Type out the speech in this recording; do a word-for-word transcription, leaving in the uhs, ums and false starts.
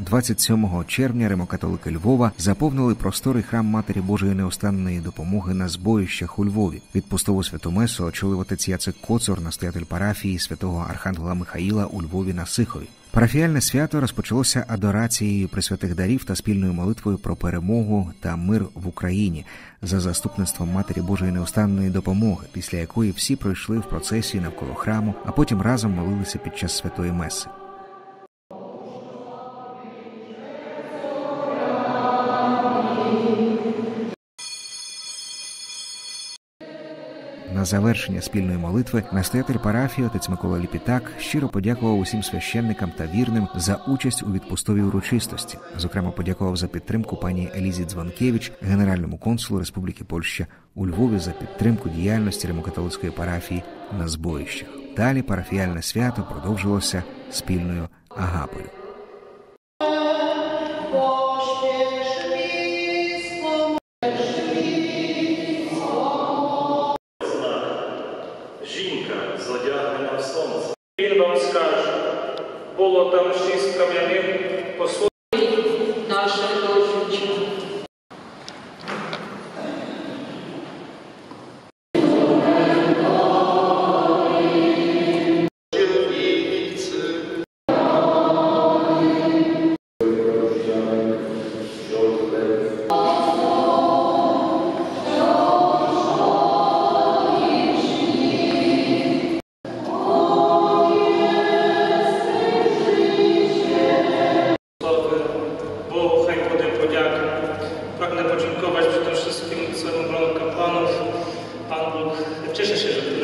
двадцять сьомого червня римокатолики Львова заповнили просторий храм Матері Божої Неустанної Допомоги на Збоїщах у Львові. Відпустову святу месу очолив отець Яцек Коцур, настоятель парафії святого Архангела Михаїла у Львові на Сихові. Парафіальне свято розпочалося адорацією пресвятих дарів та спільною молитвою про перемогу та мир в Україні за заступництвом Матері Божої Неустанної Допомоги, після якої всі пройшли в процесії навколо храму, а потім разом молилися під час святої меси. На завершення спільної молитви настоятель парафії отець Микола Ліпітак щиро подякував усім священникам та вірним за участь у відпустовій урочистості. Зокрема, подякував за підтримку пані Елізі Дзвонкевич, генеральному консулу Республіки Польща у Львові, за підтримку діяльності римокатолицької парафії на Збоїщах. Далі парафіальне свято продовжилося спільною агапою. Він вам скаже, було там шість кам'яним посудин наших дочок. Pragnę podziękować przede wszystkim całemu gronu kapłanów. Pan Bóg, cieszę się, że